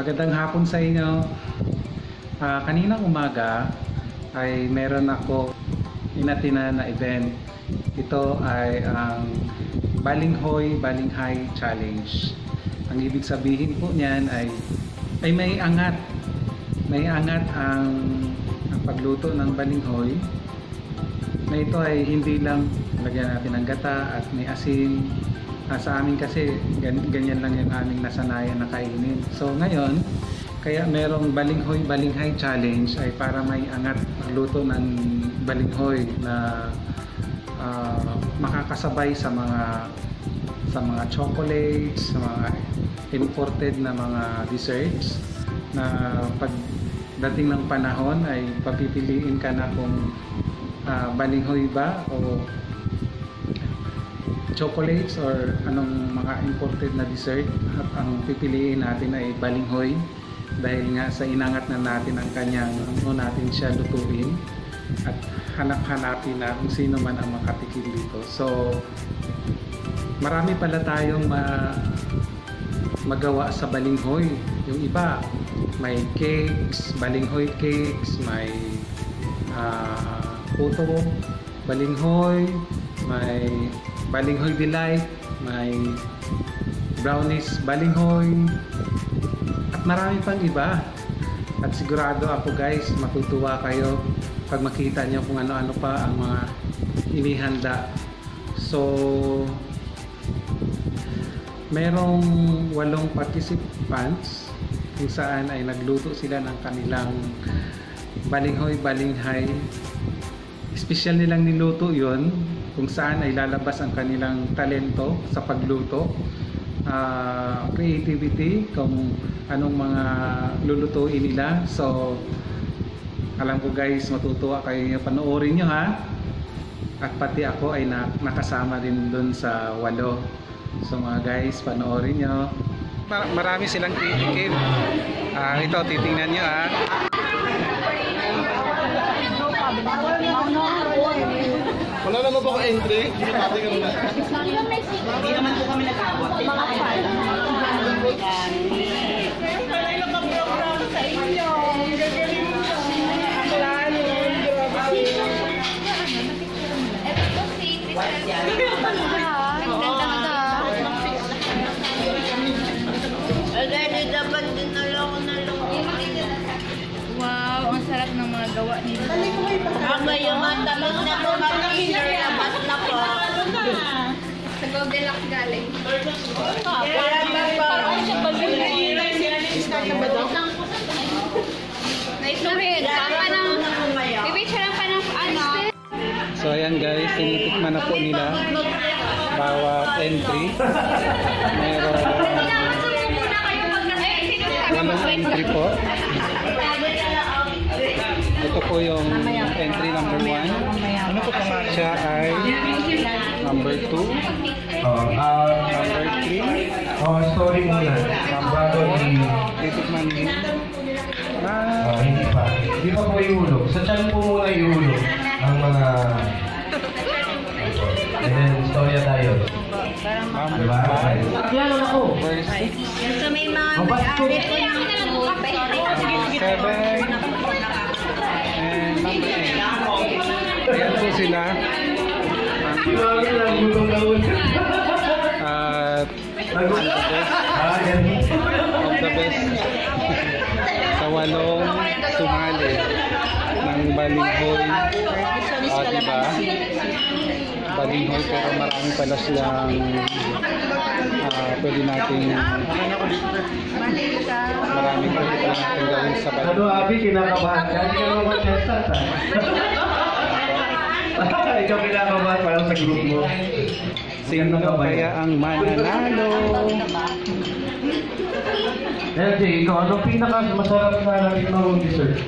Magandang hapon sa inyo. Kaninang umaga ay meron ako inatinan na event. Ito ay ang Balinghoy Balinghay Challenge. Ang ibig sabihin po niyan ay may angat. May angat ang pagluto ng balinghoy. Na ito ay hindi lang lagyan natin ng gata at may asin. Sa amin kasi ganyan lang yung aming nasanayan na kainin. So ngayon, kaya merong Balinghoy Balinghay Challenge ay para may angat magluto ng balinghoy na makakasabay sa mga chocolates, sa mga imported na mga desserts na pagdating ng panahon ay papipiliin ka na kung balinghoy ba o chocolates or anong mga imported na dessert. At ang pipiliin natin ay balinghoy dahil nga sa inangat na natin ang kanyang natin siya lutuin at hanap-hanapin na kung sino man ang makatikim dito. So marami pala tayong magawa sa balinghoy. Yung iba may cakes, balinghoy cakes, may puto balinghoy, may balinghoy delight, may brownies balinghoy, at marami pang iba. At sigurado ako guys, matutuwa kayo pag makita nyo kung ano-ano pa ang mga inihanda. So merong 8 participants kung saan ay nagluto sila ng kanilang balinghoy balinghay. Special nilang niluto yon, kung saan ay lalabas ang kanilang talento sa pagluto, creativity, kung anong mga lulutuin nila. So alam ko guys, matutuwa kayo, panoorin nyo ha. At pati ako ay nakasama din dun sa 8. So mga guys, panoorin nyo. Marami silang titikim. Ito, titingnan nyo ha. Wala naman po ka entry. Hindi naman po kami nag-abot. Mga fan. Ilang ka program sa inyo. Gagaling mo. Ang lalo. Grabe. Ito si wow, ang sarap ng mga gawa nila. Ang yung matamig na po kami, labas na po. Sa Goldilocks galing. Wala na po. Naisuhin. Pipicturean pa ng ano. So ayan guys, tinitikman na po nila bawat entry. Meron 8 entry po. Ito po yung entry number 1. Ano po pangalan? Siya ay number 2, number 3. Story muna. Bago Titikman din. hindi pa. Hindi pa po ihulog. Sa chan po muna ihulog ang mga... And then, storya tayo. Number Diba? 5, Klaro na ko. number 6, So may mga basket. 7, and number 8. Ayan po sila. Grabe lang, gulong na ulit. At Yan. of the best sa 8 sumali ng balinghoy. Diba? Balinghoy, pero marami pala silang pwede natin maraming pwede pala natin gawin sa Ano, balinghoy. Abi, kinakabahan ka? Hindi ka naman contestant, ha? Ikaw kinakabahan parang sa group mo. Sino kaya ang mananalo? LJ, ikaw, anong pinaka masarap na natin mong dessert?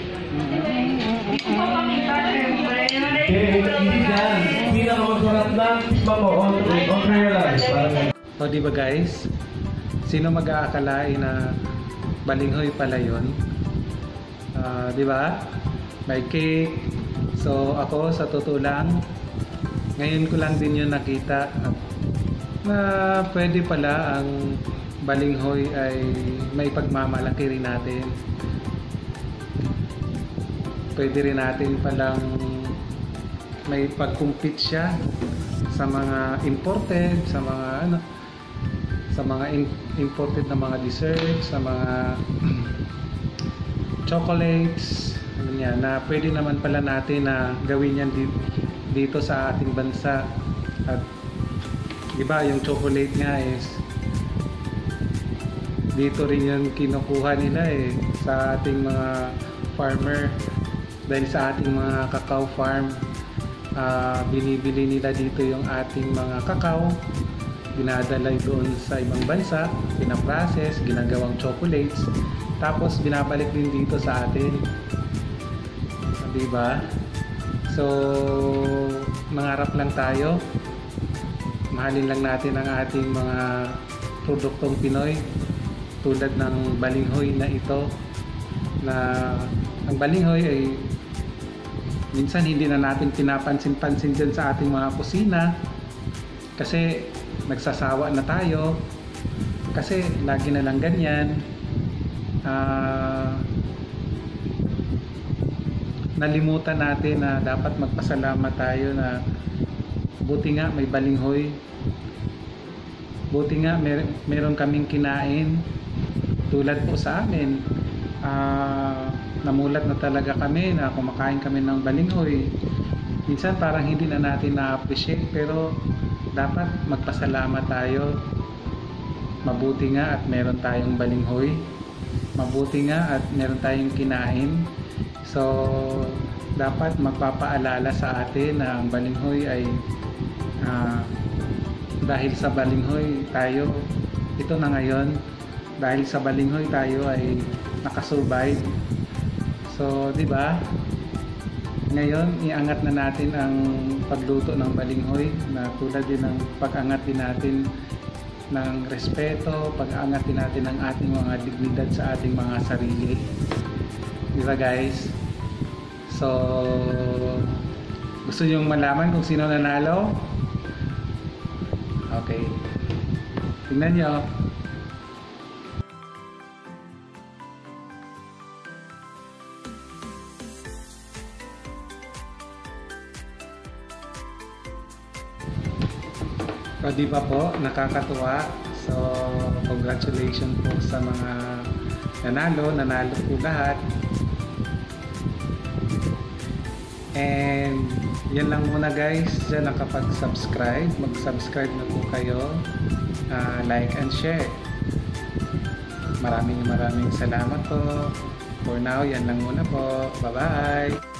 Hindi yan. Pinaka masarap na tikma mo on realize. O diba guys? Sino mag-aakalain na balinghoy pala yun? Diba? May cake. So ako sa totoo lang, ngayon ko lang din yun nakita at na pwede pala ang balinghoy ay may pagmamalaki rin natin. Pwede rin natin palang may pag-compete siya sa mga imported, sa mga imported na mga desserts, sa mga chocolates, yan, na pwede naman pala natin na gawin yan dito sa ating bansa. At diba yung chocolate nga is dito rin yung kinukuha nila sa ating mga farmer. Dahil sa ating mga cacao farm, binibili nila dito yung ating mga cacao, dinadala doon sa ibang bansa, pinaprocess, ginagawang chocolates, tapos binabalik din dito sa atin, diba? So mangarap lang tayo, mahalin lang natin ang ating mga produktong Pinoy, tulad ng balinghoy na ito, na ang balinghoy ay minsan hindi na natin pinapansin-pansin dyan sa ating mga kusina kasi nagsasawa na tayo, kasi lagi na lang ganyan. Nalimutan natin na dapat magpasalamat tayo na buti nga may balinghoy, buti nga meron kaming kinain. Tulad po sa amin, namulat na talaga kami na kumakain kami ng balinghoy. Minsan parang hindi na natin na-appreciate, pero dapat magpasalamat tayo. Mabuti nga at meron tayong balinghoy, mabuti nga at meron tayong kinain. So dapat magpapaalala sa atin na ang balinghoy ay dahil sa balinghoy tayo ito na ngayon, dahil sa balinghoy tayo ay nakasurvive. So, di ba? Ngayon, iangat na natin ang pagluto ng balinghoy, na tulad din ng pag-angat din natin ng respeto, pag-angat din natin ng ating mga dignidad sa ating mga sarili. Di ba, guys? So, gusto nyo malaman kung sino nanalo? Okay. Tingnan nyo. O, di ba po, nakakatuwa. So, congratulations po sa mga nanalo po lahat. And yan lang muna, guys. Diyan nakapag-subscribe, mag-subscribe na po kayo, like and share. Maraming salamat po. For now, yan lang muna po. Bye bye.